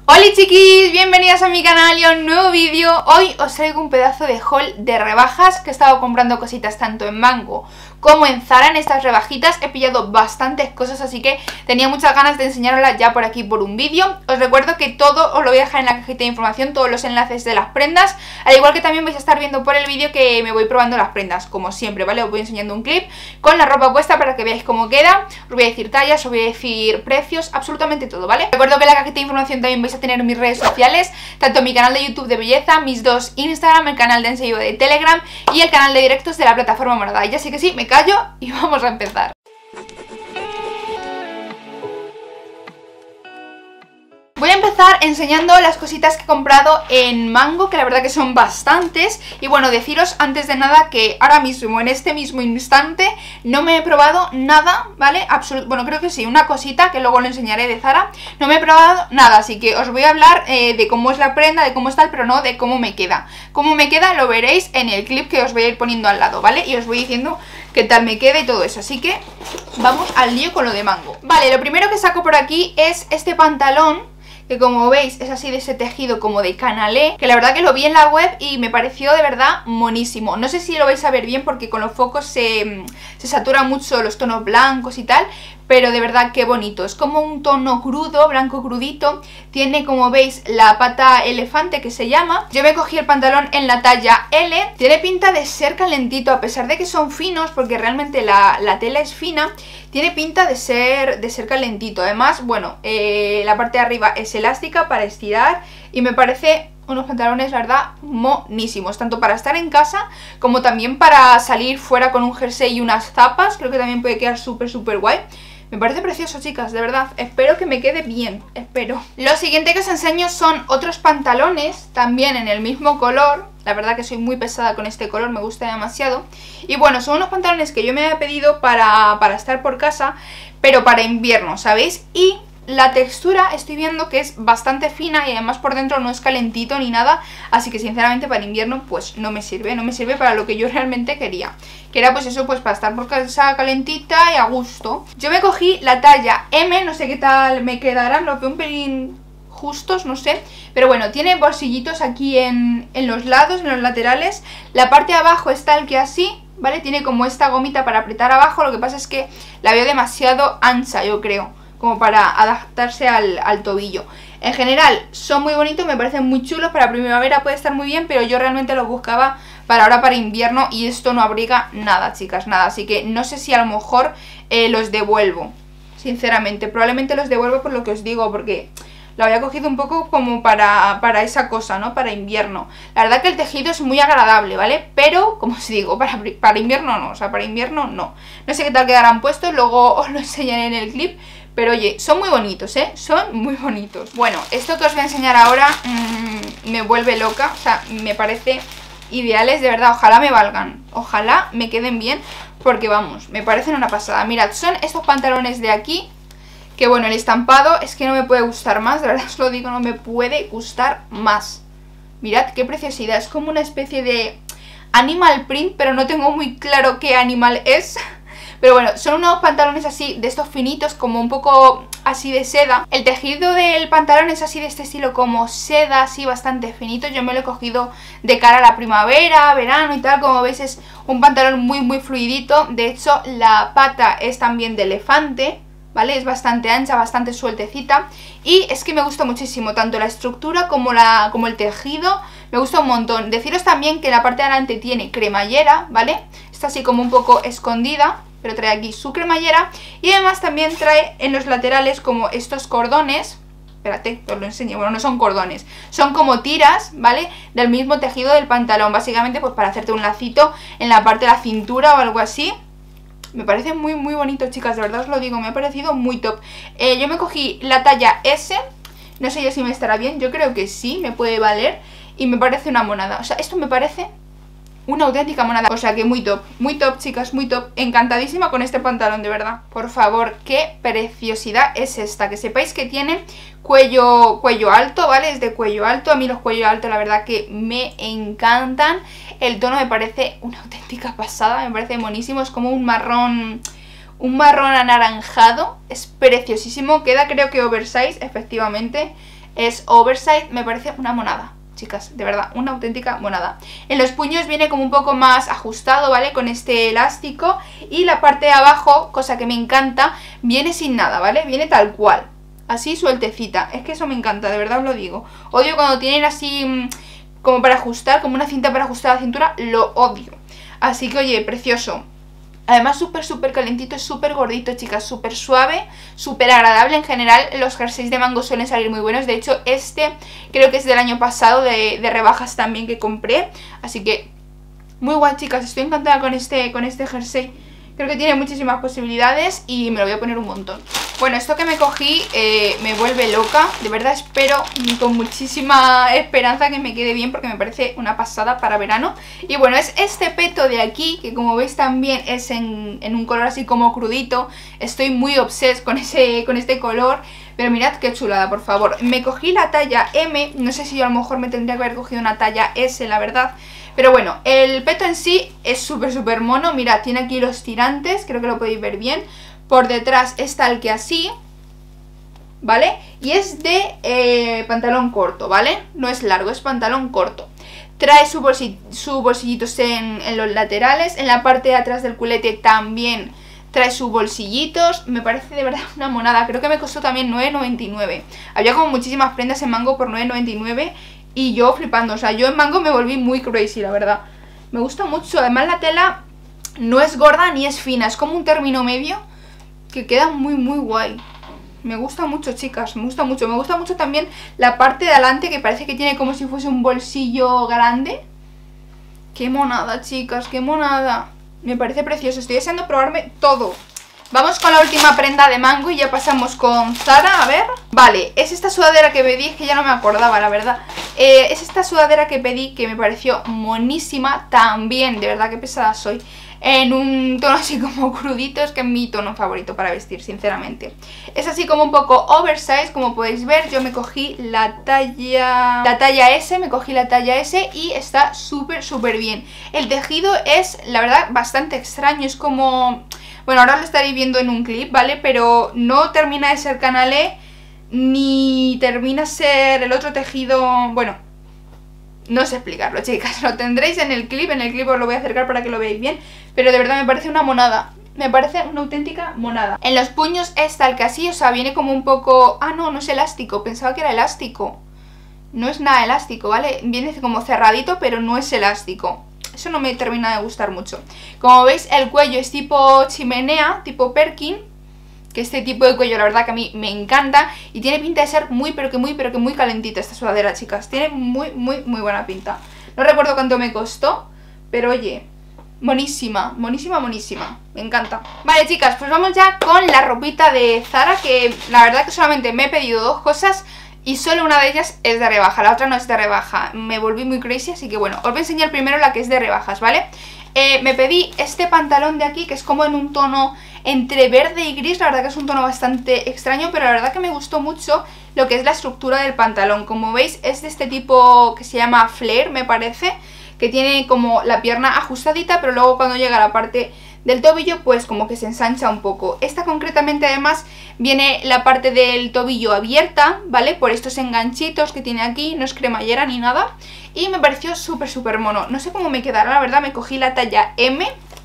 Hola chiquis, bienvenidas a mi canal y a un nuevo vídeo. Hoy os traigo un pedazo de haul de rebajas que he estado comprando cositas tanto en Mango como en Zara. En estas rebajitas he pillado bastantes cosas, así que tenía muchas ganas de enseñaroslas ya por aquí por un vídeo. Os recuerdo que todo os lo voy a dejar en la cajita de información, todos los enlaces de las prendas, al igual que también vais a estar viendo por el vídeo que me voy probando las prendas, como siempre, ¿vale? Os voy enseñando un clip con la ropa puesta para que veáis cómo queda. Os voy a decir tallas, os voy a decir precios, absolutamente todo, ¿vale? Recuerdo que en la cajita de información también vais a tener mis redes sociales, tanto mi canal de YouTube de belleza, mis dos Instagram, el canal de ensayo de Telegram y el canal de directos de la plataforma morada. Y así que sí, me callo y vamos a empezar. Voy a empezar enseñando las cositas que he comprado en Mango, que la verdad que son bastantes. Y bueno, deciros antes de nada que ahora mismo, en este mismo instante, no me he probado nada, ¿vale? Bueno, creo que sí, una cosita que luego lo enseñaré de Zara. No me he probado nada, así que os voy a hablar de cómo es la prenda, de cómo está, pero no de cómo me queda. Cómo me queda lo veréis en el clip que os voy a ir poniendo al lado, ¿vale? Y os voy diciendo qué tal me queda y todo eso. Así que vamos al lío con lo de Mango. Vale, lo primero que saco por aquí es este pantalón, que como veis es así de ese tejido como de canalé, que la verdad que lo vi en la web y me pareció de verdad monísimo. No sé si lo vais a ver bien porque con los focos se saturan mucho los tonos blancos y tal, pero de verdad qué bonito. Es como un tono crudo, blanco crudito. Tiene, como veis, la pata elefante que se llama. Yo me cogí el pantalón en la talla L. Tiene pinta de ser calentito, a pesar de que son finos, porque realmente la tela es fina. Tiene pinta de ser calentito. Además, bueno, la parte de arriba es elástica para estirar y me parece unos pantalones, la verdad, monísimos. Tanto para estar en casa como también para salir fuera con un jersey y unas zapas. Creo que también puede quedar súper guay. Me parece precioso, chicas, de verdad. Espero que me quede bien, espero. Lo siguiente que os enseño son otros pantalones, también en el mismo color. La verdad que soy muy pesada con este color, me gusta demasiado. Y bueno, son unos pantalones que yo me había pedido para estar por casa, pero para invierno, ¿sabéis? Y la textura estoy viendo que es bastante fina y además por dentro no es calentito ni nada. Así que sinceramente para invierno pues no me sirve para lo que yo realmente quería. Que era pues eso, pues para estar por casa calentita y a gusto. Yo me cogí la talla M, no sé qué tal me quedarán, los veo un pelín justos, no sé. Pero bueno, tiene bolsillitos aquí en los lados, en los laterales. La parte de abajo está el que así, ¿vale? Tiene como esta gomita para apretar abajo. Lo que pasa es que la veo demasiado ancha, yo creo, como para adaptarse al tobillo. En general son muy bonitos, me parecen muy chulos. Para primavera puede estar muy bien, pero yo realmente los buscaba para ahora, para invierno, y esto no abriga nada, chicas, nada. Así que no sé si a lo mejor los devuelvo, sinceramente. Probablemente los devuelvo por lo que os digo, porque lo había cogido un poco como para esa cosa, ¿no? Para invierno. La verdad que el tejido es muy agradable, ¿vale? Pero, como os digo, para invierno no, o sea, para invierno no. No sé qué tal quedarán puestos, luego os lo enseñaré en el clip. Pero oye, son muy bonitos, ¿eh? Son muy bonitos. Bueno, esto que os voy a enseñar ahora me vuelve loca. O sea, me parece ideales, de verdad. Ojalá me valgan, ojalá me queden bien, porque vamos, me parecen una pasada. Mirad, son estos pantalones de aquí, que bueno, el estampado es que no me puede gustar más. De verdad os lo digo, no me puede gustar más. Mirad qué preciosidad, es como una especie de animal print, pero no tengo muy claro qué animal es. Pero bueno, son unos pantalones así, de estos finitos, como un poco así de seda. El tejido del pantalón es así de este estilo, como seda, así bastante finito. Yo me lo he cogido de cara a la primavera, verano y tal. Como veis es un pantalón muy fluidito. De hecho la pata es también de elefante, ¿vale? Es bastante ancha, bastante sueltecita. Y es que me gusta muchísimo, tanto la estructura como el tejido. Me gusta un montón. Deciros también que la parte de adelante tiene cremallera, ¿vale? Está así como un poco escondida, pero trae aquí su cremallera. Y además también trae en los laterales como estos cordones. Espérate, os lo enseño. Bueno, no son cordones, son como tiras, ¿vale? Del mismo tejido del pantalón. Básicamente pues para hacerte un lacito en la parte de la cintura o algo así. Me parece muy bonito, chicas, de verdad os lo digo, me ha parecido muy top. Yo me cogí la talla S. No sé yo si me estará bien, yo creo que sí, me puede valer. Y me parece una monada, o sea, esto me parece una auténtica monada. O sea que muy top, chicas, muy top. Encantadísima con este pantalón, de verdad. Por favor, qué preciosidad es esta. Que sepáis que tiene cuello alto, ¿vale? Es de cuello alto. A mí los cuellos altos la verdad que me encantan. El tono me parece una auténtica pasada, me parece monísimo. Es como un marrón anaranjado. Es preciosísimo. Queda creo que oversize, efectivamente. es oversize, me parece una monada. Chicas, de verdad, una auténtica monada. En los puños viene como un poco más ajustado, ¿vale? Con este elástico. Y la parte de abajo, cosa que me encanta, viene sin nada, ¿vale? Viene tal cual, así sueltecita. Es que eso me encanta, de verdad os lo digo. Odio cuando tienen así como para ajustar, como una cinta para ajustar la cintura, lo odio. Así que oye, precioso. Además súper calentito, es súper gordito, chicas, súper suave, súper agradable. En general los jerseys de Mango suelen salir muy buenos. De hecho este creo que es del año pasado, de rebajas también, que compré. Así que muy guay, chicas, estoy encantada con este jersey. Creo que tiene muchísimas posibilidades y me lo voy a poner un montón. Bueno, esto que me cogí me vuelve loca. De verdad espero con muchísima esperanza que me quede bien, porque me parece una pasada para verano. Y bueno, es este peto de aquí, que como veis también es en un color así como crudito. Estoy muy obses con este color. Pero mirad qué chulada, por favor. Me cogí la talla M. No sé si yo a lo mejor me tendría que haber cogido una talla S, la verdad. Pero bueno, el peto en sí es súper mono. Mirad, tiene aquí los tirantes, creo que lo podéis ver bien. Por detrás es tal que así, ¿vale? Y es de pantalón corto, ¿vale? No es largo, es pantalón corto. Trae sus bolsillitos en los laterales. En la parte de atrás del culete también trae sus bolsillitos. Me parece de verdad una monada. Creo que me costó también 9,99. Había como muchísimas prendas en Mango por 9,99 y yo flipando. O sea, yo en Mango me volví muy crazy, la verdad. Me gusta mucho. Además la tela no es gorda ni es fina. Es como un término medio que queda muy guay. Me gusta mucho, chicas, me gusta mucho. Me gusta mucho también la parte de adelante, que parece que tiene como si fuese un bolsillo grande. Qué monada, chicas, qué monada. Me parece precioso, estoy deseando probarme todo. Vamos con la última prenda de Mango y ya pasamos con Zara, a ver. Vale, es esta sudadera que pedí, es que ya no me acordaba, la verdad. Es esta sudadera que pedí, que me pareció monísima también, de verdad que pesada soy. En un tono así como crudito, es que es mi tono favorito para vestir, sinceramente. Es así como un poco oversize, como podéis ver. Yo me cogí la talla S, me cogí la talla S y está súper bien. El tejido es, la verdad, bastante extraño, es como... Bueno, ahora lo estaréis viendo en un clip, ¿vale? Pero no termina de ser canalé, ni termina de ser el otro tejido... Bueno, no sé explicarlo, chicas, lo tendréis en el clip os lo voy a acercar para que lo veáis bien. Pero de verdad me parece una monada, me parece una auténtica monada. En los puños es tal que así, o sea, viene como un poco... Ah, no, no es elástico, pensaba que era elástico. No es nada elástico, ¿vale? Viene como cerradito, pero no es elástico. Eso no me termina de gustar mucho. Como veis, el cuello es tipo chimenea, tipo Perkin, que este tipo de cuello la verdad que a mí me encanta. Y tiene pinta de ser muy calentita esta sudadera, chicas. Tiene muy buena pinta. No recuerdo cuánto me costó, pero oye, monísima. Me encanta. Vale, chicas, pues vamos ya con la ropita de Zara, que la verdad que solamente me he pedido dos cosas y solo una de ellas es de rebaja, la otra no es de rebaja. Me volví muy crazy, así que bueno, os voy a enseñar primero la que es de rebajas, ¿vale? Me pedí este pantalón de aquí, que es como en un tono entre verde y gris. La verdad que es un tono bastante extraño, pero la verdad que me gustó mucho lo que es la estructura del pantalón. Como veis, es de este tipo que se llama flare, me parece, que tiene como la pierna ajustadita, pero luego cuando llega a la parte del tobillo pues como que se ensancha un poco. Esta concretamente además viene la parte del tobillo abierta, ¿vale? Por estos enganchitos que tiene aquí, no es cremallera ni nada. Y me pareció súper mono. No sé cómo me quedará, la verdad. Me cogí la talla M.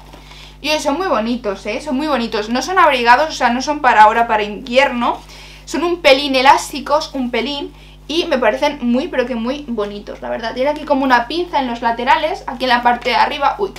Y son muy bonitos, son muy bonitos. No son abrigados, o sea, no son para ahora, para invierno. Son un pelín elásticos, un pelín. Y me parecen muy, pero que muy bonitos, la verdad. Tiene aquí como una pinza en los laterales. Aquí en la parte de arriba... Uy,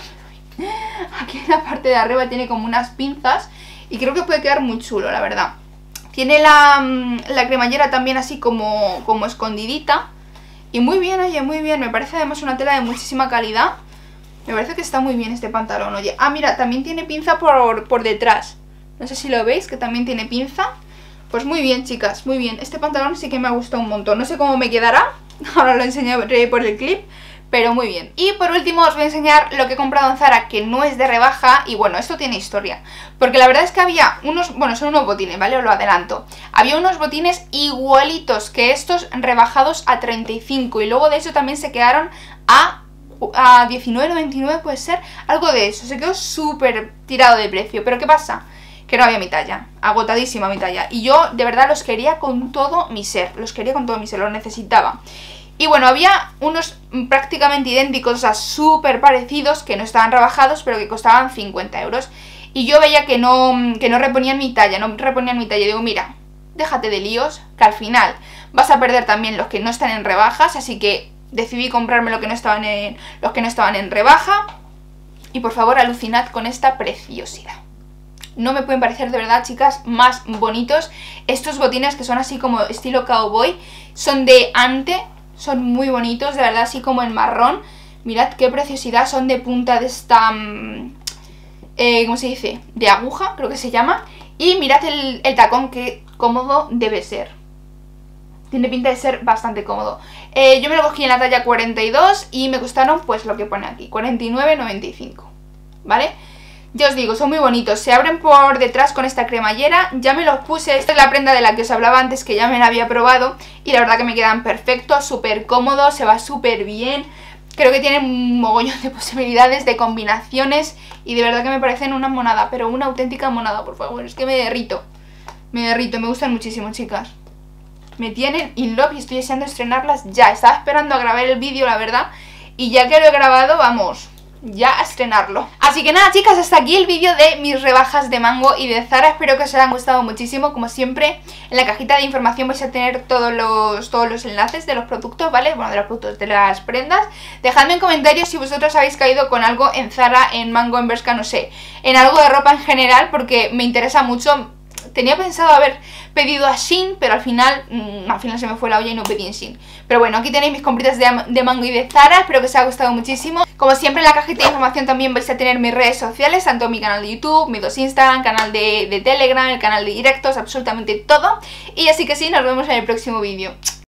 aquí en la parte de arriba tiene como unas pinzas. Y creo que puede quedar muy chulo, la verdad. Tiene la cremallera también así como escondidita. Y muy bien, oye, muy bien. Me parece además una tela de muchísima calidad. Me parece que está muy bien este pantalón, oye. Ah, mira, también tiene pinza por detrás. No sé si lo veis, que también tiene pinza. Pues muy bien, chicas, muy bien. Este pantalón sí que me ha gustado un montón. No sé cómo me quedará, ahora lo enseñaré por el clip, pero muy bien. Y por último os voy a enseñar lo que he comprado en Zara, que no es de rebaja. Y bueno, esto tiene historia, porque la verdad es que había unos, bueno, son unos botines, ¿vale? Os lo adelanto. Había unos botines igualitos que estos, rebajados a 35. Y luego de eso también se quedaron a 19,99, puede ser, algo de eso. Se quedó súper tirado de precio. Pero ¿qué pasa? que no había mi talla, agotadísima mi talla. Y yo de verdad los quería con todo mi ser, los necesitaba. Y bueno, había unos prácticamente idénticos, o sea, súper parecidos, que no estaban rebajados, pero que costaban 50 euros. Y yo veía que no reponían mi talla, Digo, mira, déjate de líos, que al final vas a perder también los que no están en rebajas, así que decidí comprarme los que no estaban en rebaja. Y por favor, alucinad con esta preciosidad. No me pueden parecer de verdad, chicas, más bonitos. Estos botines que son así como estilo cowboy, son de ante, son muy bonitos, de verdad, así como en marrón. Mirad qué preciosidad, son de punta de esta... ¿cómo se dice? De aguja, creo que se llama. Y mirad el tacón, qué cómodo debe ser. Tiene pinta de ser bastante cómodo. Yo me lo cogí en la talla 42 y me costaron pues lo que pone aquí, 49,95, ¿vale? Ya os digo, son muy bonitos, se abren por detrás con esta cremallera, ya me los puse, esta es la prenda de la que os hablaba antes, que ya me la había probado y la verdad que me quedan perfectos, súper cómodos, se va súper bien, creo que tienen un mogollón de posibilidades, de combinaciones y de verdad que me parecen una monada, pero una auténtica monada, por favor, es que me derrito, me gustan muchísimo, chicas. Me tienen in love y estoy deseando estrenarlas ya. Estaba esperando a grabar el vídeo, la verdad. Y ya que lo he grabado, vamos, ya a estrenarlo. Así que nada, chicas, hasta aquí el vídeo de mis rebajas de Mango y de Zara. Espero que os hayan gustado muchísimo. Como siempre, en la cajita de información vais a tener todos los enlaces de los productos, ¿vale? Bueno, de los productos, de las prendas. Dejadme en comentarios si vosotros habéis caído con algo en Zara, en Mango, en Bershka, no sé, en algo de ropa en general, porque me interesa mucho. Tenía pensado haber pedido a Shein, pero al final se me fue la olla y no pedí en Shein. Pero bueno, aquí tenéis mis compritas de Mango y de Zara, espero que os haya gustado muchísimo. Como siempre, en la cajita de información también vais a tener mis redes sociales, tanto mi canal de YouTube, mi Instagram, canal de Telegram, el canal de directos, absolutamente todo. Y así que sí, nos vemos en el próximo vídeo.